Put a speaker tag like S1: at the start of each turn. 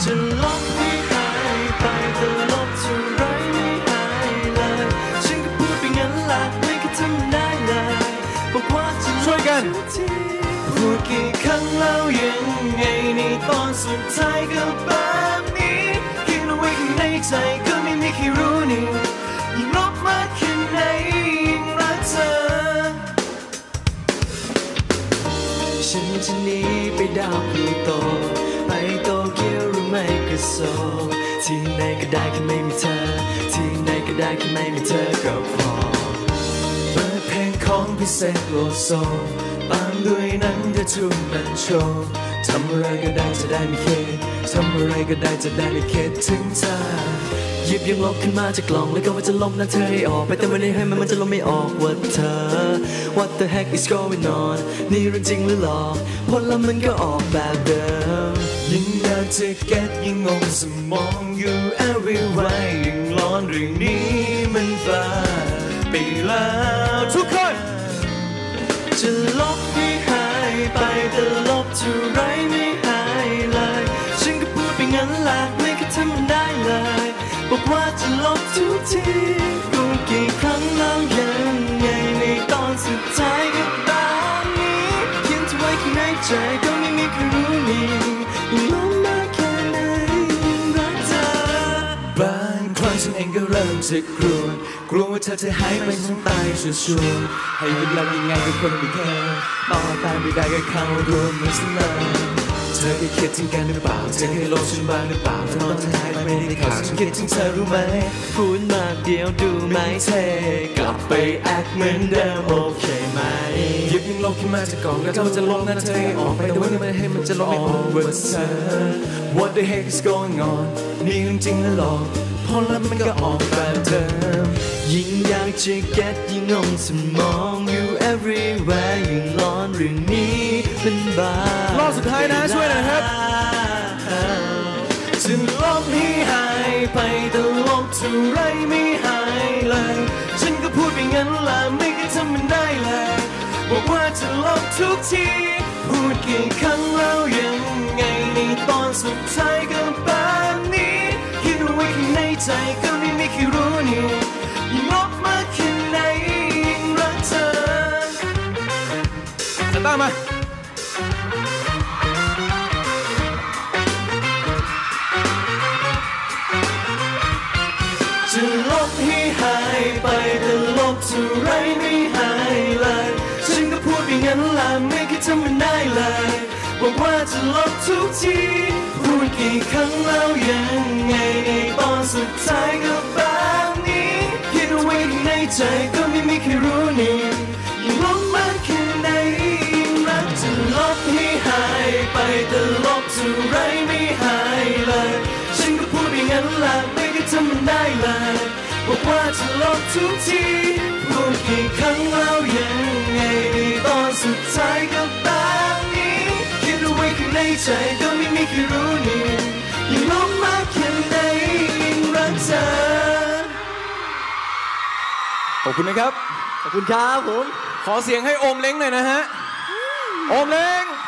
S1: จะลบให้หายไปแต่ลบเท่าไรไม่หายเลยฉันก็พูดไปงั้นแหละไม่เคยทำได้เลยบอกว่าจะช่วยกันพูดกี่ครั้งแล้วยังไงในตอนสุดท้ายก็แบบนี้คิดเอาไว้ข้างในใจก็ไม่มีใครรู้นี่ยิ่งลบมากแค่ไหนยิ่งรักเธอฉันจะหนีไปดาวพลูโตไปโตเกียวหรือไม่ก็โซที่ไหนก็ได้แค่ไม่มีเธอที่ไหนก็ได้แค่ไม่มีเธอก็พอเปิดเพลงของพิเศษโลโซตามด้วยหนังจะทุ่มนันโชว์ทำอะไรก็ได้จะได้ไม่คิดทำอะไรก็ได้จะได้ไม่คิดถึงเธอหยิบยังลบขึ้นมาจากกล่องแล้วก็ว่าจะลบหน้าเธอให้ออกไปแต่วันนี้ให้มันจะลบไม่ออกว่าเธอ What the heck is going on นี่เรื่องจริงหรือหลอกผลลัพธ์มันก็ออกแบบเดิมยิ่งอยากจะเก็ตยิ่งงงสมองอยู่ everywhere ยิ่งร้อนเรื่องนี้มันบ้าไปแล้วทุกคนจะลบให้หายไปแต่ลบเท่าไรไม่หายเลยฉันก็พูดไปงั้นแหละไม่เคยทำได้เลยบอกว่าจะลบทุกทีพูดกี่ครั้งแล้วยังไงในตอนสุดท้ายก็แบบนี้เขียนเธอไว้ข้างในใจก็ไม่มีใครรู้นี่ยิ่งลบมากแค่ไหนยิ่งรักเธอบางครั้งฉันเองก็เริ่มจะกลัวว่าเธอจะหายไปทั้งตายชัวร์ให้เวลายังไงก็คนไม่แค่ต่อตามไม่ได้ก็เข้ารวมมันเสมอเธอเคยคิดถึงกันหรือเปล่าเธอเคยลบฉันบ้างหรือเปล่าถ้าตอนเธอหายไปไม่ได้ข่าวฉันคิดถึงเธอรู้ไหมพูดมากเดียวดูไม่เท่กลับไปแอคเหมือนเดิมโอเคไหมหยิบยังลบขึ้นมาจากกล่องแล้วก็จะลบหน้าเธอให้ออกไปแต่ว่าไม่ให้มันจะลบไม่ออกว่าเธอ What the heck is going on นี่เรื่องจริงหรือหลอกพอแล้วมันก็ออกแบบเดิมยิ่งอยากจะเก็ตยิ่งงงสมองอยู่ everywhere ยิ่งร้อนเรื่องนี้เป็นบ้ารอบสุดท้ายนะช่วยหน่อยครับจะลบให้หายไปแต่ลบเท่าไรไม่หายเลยฉันก็พูดไปงั้นแหละไม่เคยทำมันได้เลยบอกว่าจะลบทุกทีพูดกี่ครั้งแล้วยังไงในตอนสุดท้ายก็แบบนี้คิดเอาไว้ข้างในใจก็ไม่มีใครรู้นี่ยิ่งลบมากแค่ไหนยิ่งรักเธอตามมาจะลบให้หายไปแต่ลบเท่าไรไม่หายเลยฉันก็พูดไปงั้นแหละไม่เคยทำมันได้เลยบอกว่าจะลบทุกทีพูดกี่ครั้งแล้วยังไงในตอนสุดท้ายก็แบบนี้คิดเอาไว้ข้างในใจก็ไม่มีใครรู้นี่ยิ่งลบมากแค่ไหนยิ่งรักจะลบให้หายไปแต่ลบเท่าไรไม่หายเลยฉันก็พูดไปงั้นแหละไม่เคยทำมันได้เลยบอกว่าจะลบทุกทีพูดกี่ครั้งแล้วยังไงในตอนสุดท้ายก็แบบนี้คิดเอาไว้ข้างในใจก็ไม่มีใครรู้นี่ยิ่งลบมากแค่ไหนยิ่งรักเธอขอบคุณนะครับขอบคุณครับผมขอเสียงให้โอมเล้งหน่อยนะฮะโอมเล้ง